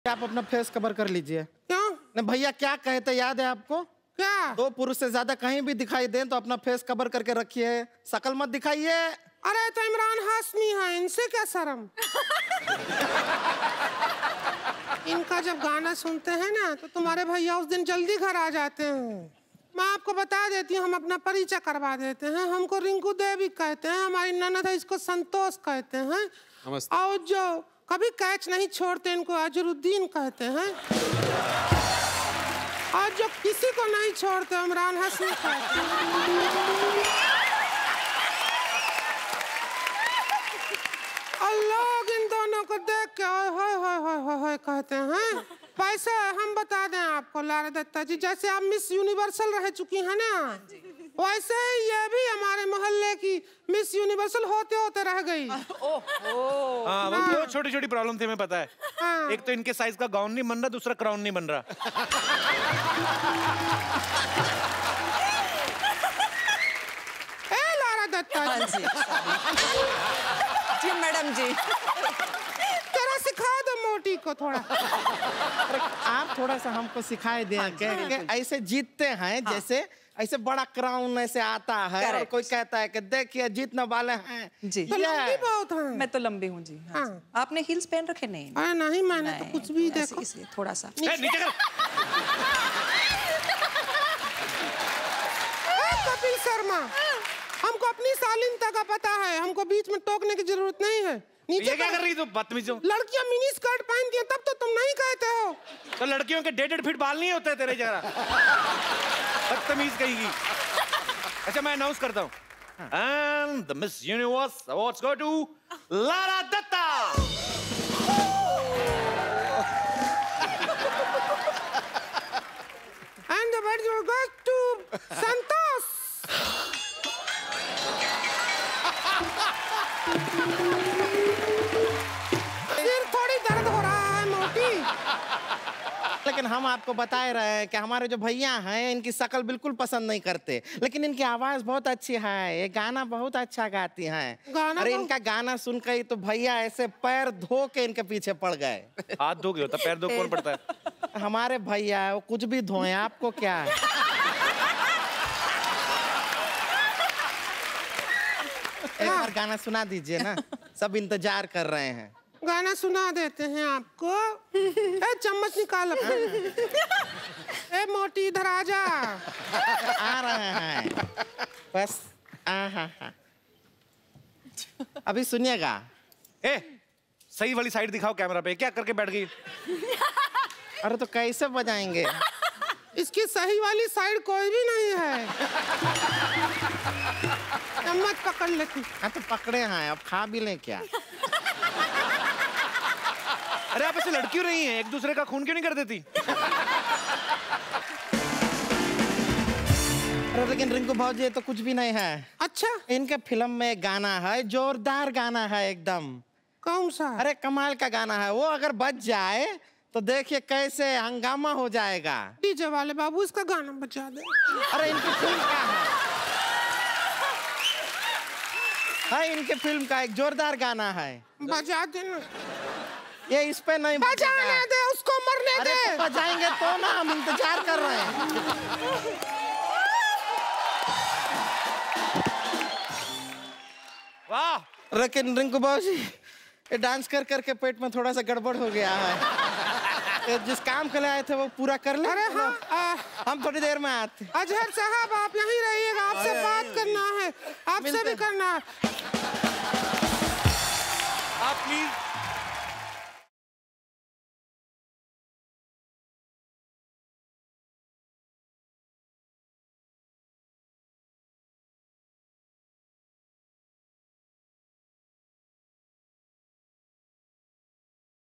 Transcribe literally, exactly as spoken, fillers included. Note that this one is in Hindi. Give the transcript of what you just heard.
आप अपना फेस कवर कर लीजिए। क्यों? नहीं भैया क्या कहते याद है आपको? क्या? दो पुरुष से ज्यादा कहीं भी दिखाई दें तो अपना फेस कवर करके रखिए, शकल मत दिखाइए। अरे तो इमरान हाशमी है, इनसे क्या शर्म। इनका जब गाना सुनते हैं ना तो तुम्हारे भैया उस दिन जल्दी घर आ जाते हैं। मैं आपको बता देती हूँ, हम अपना परिचय करवा देते हैं। हमको रिंकू देवी कहते हैं, हमारी ननद है इसको संतोष कहते हैं, और जो कभी कैच नहीं छोड़ते इनको अजरुद्दीन कहते हैं, और जो किसी को नहीं छोड़ते इमरान हाशमी कहते हैं। और लोग इन दोनों को देख के हाय हाय हाय हाय हाय कहते हैं। वैसे हम बता दें आपको लारा दत्ता जी, जैसे आप मिस यूनिवर्सल रह चुकी हैं ना, वैसे ही ये भी हमारे मोहल्ले की मिस यूनिवर्सल होते होते रह गई। हाँ, वो छोटी छोटी प्रॉब्लम थी, हमें पता है। हाँ। एक तो इनके साइज का गाउन नहीं बन रहा, दूसरा क्राउन नहीं बन रहा। ए लारा दत्ता जी, जी मैडम जी, जरा सिखा दो मोटी को थोड़ा। आप थोड़ा सा हमको सिखाए दें। हाँ, कि ऐसे जीतते हैं। हाँ। जैसे ऐसे बड़ा क्राउन ऐसे आता है और कोई कहता है कि देखिए जीतने वाले हैं जी। तो लंबी बहुत है। मैं तो लंबी हूँ जी। हाँ। हाँ। आपने हील्स पहन रखे? नहीं अरे नहीं, मैंने तो कुछ भी देखो, इसलिए थोड़ा सा नीचे कर। कपिल शर्मा, हमको अपनी शालीनता का पता है, हमको बीच में टोकने की जरूरत नहीं है। नीचे ये क्या कर रही तू बदतमीज हो? लड़कियां मिनी स्कर्ट पहनती हैं तब तो तुम नहीं कहते हो। तो लड़कियों के डेढ़ डेढ़ फीट बाल नहीं होते तेरे जगह? बदतमीज कहेगी। अच्छा मैं अनाउंस करता हूँ, and the Miss Universe awards go to Lara Dutta. And the award goes to Santosh. सिर थोड़ी दर्द हो रहा है मोटी। लेकिन हम आपको बता रहे हैं कि हमारे जो भैया हैं इनकी शक्ल बिल्कुल पसंद नहीं करते, लेकिन इनकी आवाज बहुत अच्छी है, ये गाना बहुत अच्छा गाती हैं। अरे इनका गाना सुनकर ही तो भैया ऐसे पैर धो के इनके पीछे पड़ गए। हाथ धो के होता, पैर धो कौन पड़ता है? हमारे भैया वो कुछ भी धोए, आपको क्या है? एक बार गाना सुना दीजिए ना, सब इंतजार कर रहे हैं। गाना सुना देते हैं आपको। ए चम्मच निकाल अपना। ए मोटी इधर आ जा। आ रहे हैं बस। आ हा हा। अभी सुनिएगा। ए सही वाली साइड दिखाओ कैमरा पे, क्या करके बैठ गई? अरे तो कैसे बजाएंगे? इसकी सही वाली साइड कोई भी नहीं है। चम्मच पकड़ लेती। हाँ तो पकड़े हैं, अब खा भी लें क्या? अरे आप ऐसे लड़कियों रही हैं, एक दूसरे का खून क्यों नहीं कर देती? अरे लेकिन रिंकू भाजी ये तो कुछ भी नहीं है। अच्छा, इनके फिल्म में गाना है, जोरदार गाना है एकदम। कौन सा? अरे कमाल का गाना है वो, अगर बच जाए तो देखिए कैसे हंगामा हो जाएगा। डीजे वाले बाबू इसका गाना बजा दे। अरे इनकी फिल्म का है, है इनके फिल्म का एक जोरदार गाना है, बजा देना। ये इस पे नहीं बजाने दे, उसको मरने अरे दे। तो बजाएंगे तो ना, हम इंतजार कर रहे हैं। वाह। लेकिन रिंकू बाबूजी ये डांस कर करके पेट में थोड़ा सा गड़बड़ हो गया है। जिस काम के लिए आए थे वो पूरा कर ले। अरे हाँ, आ, हम थोड़ी देर में आते। अजहर साहब आप यहीं रहिएगा, आपसे बात करना है, आपसे भी करना है। आप प्लीज